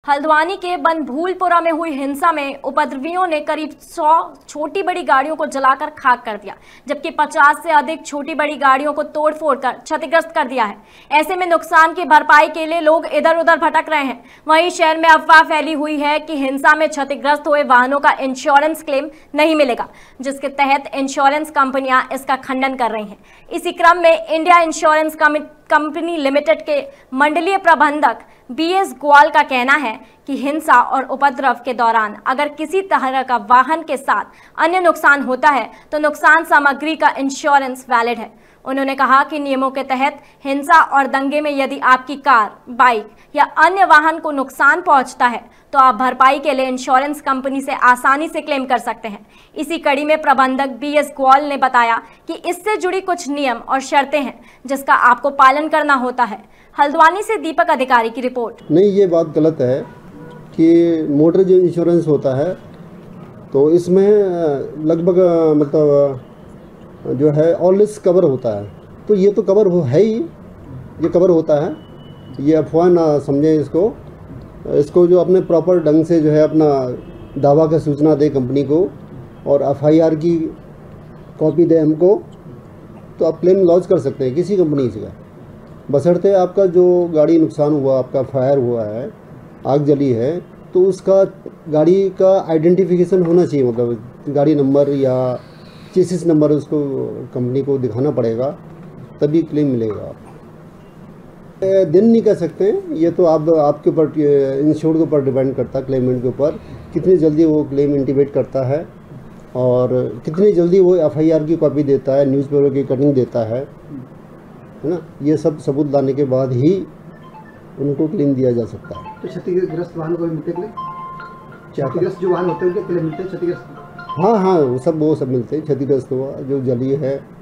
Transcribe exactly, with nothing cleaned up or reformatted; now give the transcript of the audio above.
हल्द्वानी के बनभूलपुरा में हुई हिंसा में उपद्रवियों ने करीब सौ छोटी बड़ी गाड़ियों को जलाकर खाक कर दिया, जबकि पचास से अधिक छोटी बड़ी गाड़ियों को तोड़फोड़ कर क्षतिग्रस्त कर दिया है। ऐसे में नुकसान की भरपाई के लिए लोग इधर उधर भटक रहे हैं। वहीं शहर में अफवाह फैली हुई है कि हिंसा में क्षतिग्रस्त हुए वाहनों का इंश्योरेंस क्लेम नहीं मिलेगा, जिसके तहत इंश्योरेंस कंपनियां इसका खंडन कर रही हैं। इसी क्रम में इंडिया इंश्योरेंस कंपनी लिमिटेड के मंडलीय प्रबंधक बी एस ग्वाल का कहना है कि हिंसा और उपद्रव के दौरान अगर किसी तरह का वाहन के साथ अन्य नुकसान होता है तो नुकसान सामग्री का इंश्योरेंस वैलिड है। उन्होंने कहा कि नियमों के तहत हिंसा और दंगे में यदि आपकी कार, बाइक या अन्य वाहन को नुकसान पहुंचता है तो आप भरपाई के लिए इंश्योरेंस कंपनी से आसानी से क्लेम कर सकते हैं। इसी कड़ी में प्रबंधक बी एस ग्वाल ने बताया कि इससे जुड़ी कुछ नियम और शर्तें हैं जिसका आपको पालन करना होता है। हल्द्वानी से दीपक अधिकारी की रिपोर्ट। नहीं, ये बात गलत है कि मोटर जो इंश्योरेंस होता है तो इसमें लगभग मतलब जो है ऑल रिस्क कवर होता है, तो ये तो कवर हो है ही, ये कवर होता है। ये अफवाह ना समझें इसको इसको जो अपने प्रॉपर ढंग से जो है अपना दावा का सूचना दे कंपनी को और एफ आई आर की कॉपी दे हमको, तो आप क्लेम लॉन्च कर सकते हैं किसी कंपनी से, बशर्ते आपका जो गाड़ी नुकसान हुआ, आपका फायर हुआ है, आग जली है, तो उसका गाड़ी का आइडेंटिफिकेशन होना चाहिए, मतलब गाड़ी नंबर या चेसिस नंबर उसको कंपनी को दिखाना पड़ेगा, तभी क्लेम मिलेगा। दिन नहीं कह सकते हैं, ये तो आप आपके ऊपर इंश्योर्ड के ऊपर डिपेंड करता है, क्लेमेंट के ऊपर कितनी जल्दी वो क्लेम इंटीमेट करता है और कितनी जल्दी वो एफ आई आर की कॉपी देता है, न्यूज़पेपर की कटिंग देता है, है ना। ये सब सबूत लाने के बाद ही उनको क्लेम दिया जा सकता है। तो क्षतिग्रस्त वाहनों को भी मिलते क्लेम? क्षतिग्रस्त जो वाहन होते हैं उनके क्लेम मिलते हैं? क्षतिग्रस्त, हाँ हाँ वो सब वो सब मिलते हैं। क्षतिग्रस्त हुआ जो जली है